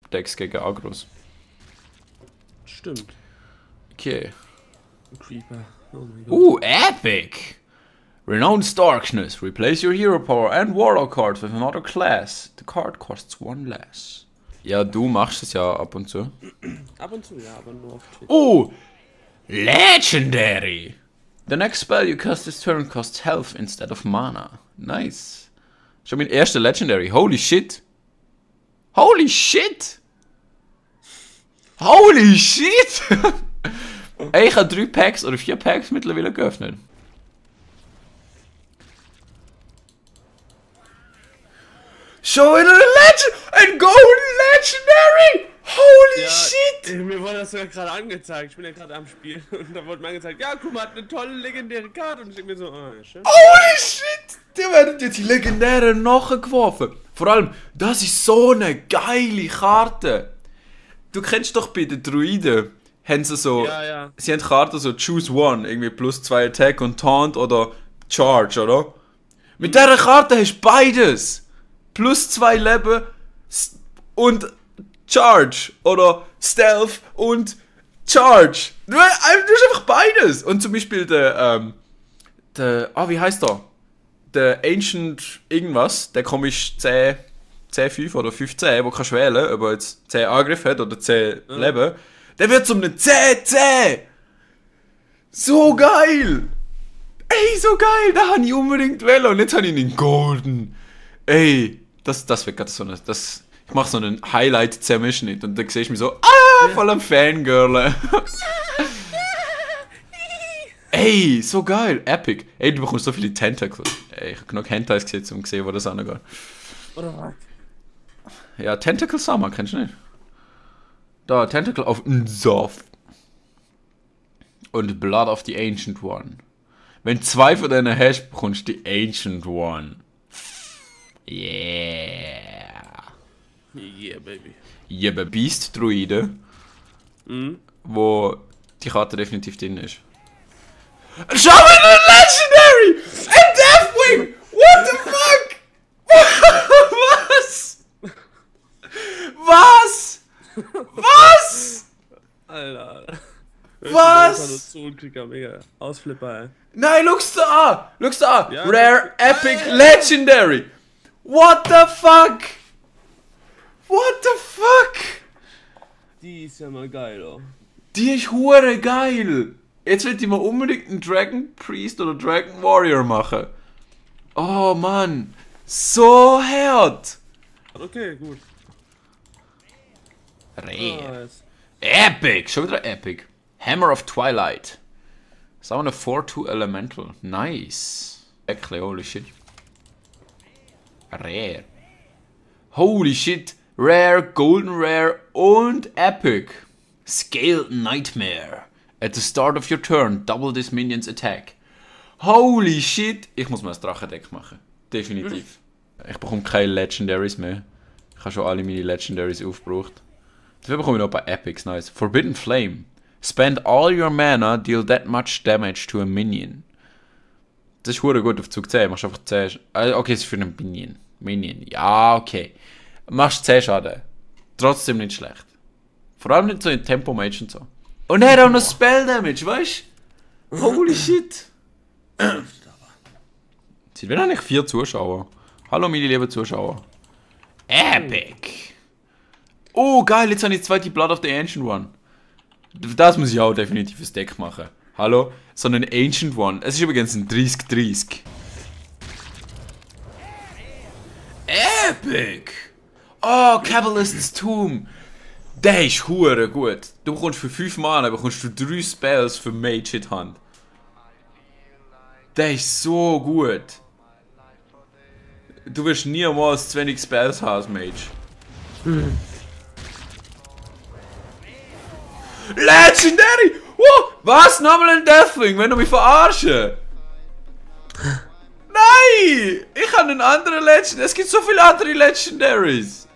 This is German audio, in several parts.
Decks gegen Agros. Stimmt. Okay. Creeper. Oh mein Gott. Epic! Renounced Darkness. Replace your hero power and warlock cards with another class. The card costs one less. Ja, du machst es ja ab und zu. Ab und zu, ja, aber nur auf Twitch. Legendary! The next spell you cast this turn costs health instead of mana. Nice. Schon mein erster Legendary. Holy shit! Holy shit! Holy shit! Ey, ich habe 3 Packs oder 4 Packs mittlerweile geöffnet. Schon wieder ein Golden Legendary! Holy Ja, shit! Mir wurde das sogar gerade angezeigt. Ich bin ja gerade am Spiel und da wurde mir angezeigt, ja, guck mal, hat eine tolle legendäre Karte und ich denke mir so, oh, ja, schön. Holy shit! Die werden jetzt die legendären nachgeworfen. Vor allem, das ist so eine geile Karte. Du kennst doch bei den Druiden, haben sie so, Ja. sie haben Karten so Choose One, irgendwie plus 2 Attack und Taunt oder Charge, oder? Mit dieser Karte hast du beides. Plus 2 Leben und Charge oder Stealth und Charge. Du hast einfach beides. Und zum Beispiel wie heißt der? Der Ancient irgendwas, der komisch C5 oder 15, wo kannst du wählen, ob er jetzt 10 Angriff hat oder 10 Leben. Der wird zum einem C. So geil! Ey, so geil! Da habe ich unbedingt wählen und jetzt habe ich ihn in Golden. Ey, das wird gerade so eine... Ich mache so einen Highlight-Zermischnitt und dann sehe ich mich so, voll am Fangirl. Ey, so geil, epic. Ey, du bekommst so viele Tentacles. Ey, ich habe genug Hentais gesehen, um zu sehen, wo das angeht. Oder was? Ja, Tentacle Summer, kennst du nicht? Da, Tentacle of Nzoth. Und Blood of the Ancient One. Wenn 2 von denen hast, bekommst du die Ancient One. Yeah. Yeah, baby. Ich habe Beast Druide, wo die Karte definitiv drin ist. Schau mal, ein Legendary! Ein Deathwing! What the fuck? Was? Alter. Was? Mega Ausflipper, ey. Nein, schau's da an! Ja, Rare, Epic, Legendary! What the fuck? What the fuck? Die ist ja mal geil, oh. Die ist hure geil! Jetzt will ich mal unbedingt einen Dragon Priest oder Dragon Warrior machen. Oh Mann, so hart! Okay, gut. Rare. Yes. Epic! Schon wieder Epic. Hammer of Twilight. Summon a 4-2 Elemental. Nice. Actually, holy shit. Rare. Holy shit. Rare, Golden Rare und Epic. Scaled Nightmare. At the start of your turn, double this minion's attack. Holy shit. Ich muss mal ein Drachendeck machen. Definitiv. Ich bekomme keine Legendaries mehr. Ich habe schon alle meine Legendaries aufgebraucht. Dafür bekomme ich noch ein paar Epics. Nice. Forbidden Flame. Spend all your mana, deal that much damage to a minion. Das ist verdammt gut auf Zug 10. Machst einfach 10. Okay, das ist für einen Minion. Ja, okay. Machst 10 Schaden. Trotzdem nicht schlecht. Vor allem nicht so in Tempo Mage und so. Und er hat auch noch Spell Damage, weißt du? Holy shit. Sind wir eigentlich 4 Zuschauer? Hallo meine lieben Zuschauer. Epic. Oh geil, jetzt habe ich die zweite Blood of the Ancient One. Das muss ich auch definitiv fürs Deck machen. Hallo? So ein Ancient One. Es ist übrigens ein 30-30. Epic! Oh, Cabalist's Tomb. Der ist hure gut. Du bekommst für 5 Mana bekommst du 3 Spells für Mage Hit Hand. Der ist so gut. Du wirst niemals zu wenig Spells haben als Mage. Legendary! Wow! Was? Nochmal ein Deathwing? Wenn du mich verarschen? Nein! Ich habe einen anderen Legend. Es gibt so viele andere Legendaries.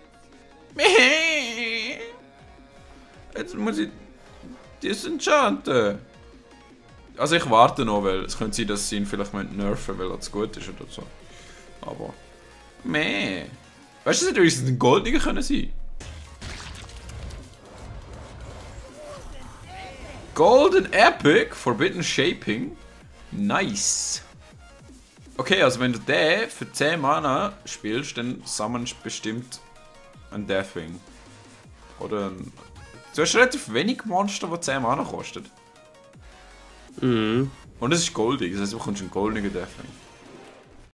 Jetzt muss ich disenchanten. Also ich warte noch, weil es könnte sein, dass sie ihn vielleicht nerven, weil er zu gut ist oder so. Aber... Meh. Weißt du, dass es ein Goldniger können sein? Golden Epic, Forbidden Shaping. Nice. Okay, also wenn du den für 10 Mana spielst, dann summonst du bestimmt ein Deathwing. Oder ein... Du hast relativ wenig Monster, die 10 Mana kosten. Mhm. Und es ist goldig, das heißt du bekommst einen goldenen Deathwing.